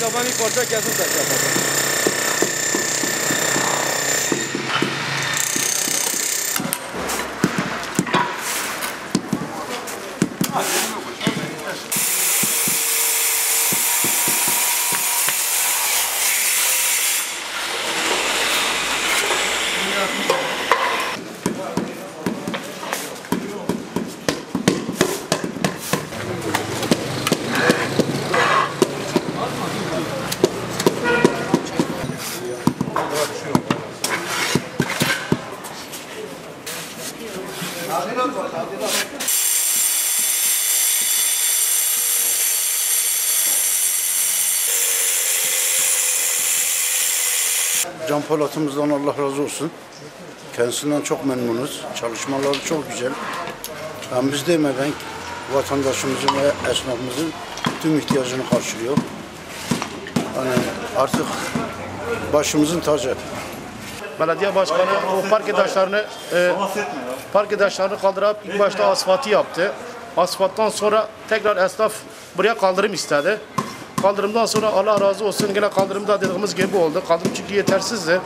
ben bir parça kesin tek yapacağım. Can Polat'ımızdan Allah razı olsun. Kendisinden çok memnunuz. Çalışmaları çok güzel. Hem biz demeden vatandaşımızın ve esnafımızın tüm ihtiyacını karşılıyor. Hani artık başımızın tacı. Belediye başkanı o park taşlarını kaldırıp ilk başta asfaltı yaptı. Asfalttan sonra tekrar esnaf buraya kaldırım istedi. Kaldırımdan sonra Allah razı olsun yine kaldırımda dediğimiz gibi oldu. Kaldırım çünkü yetersizdi.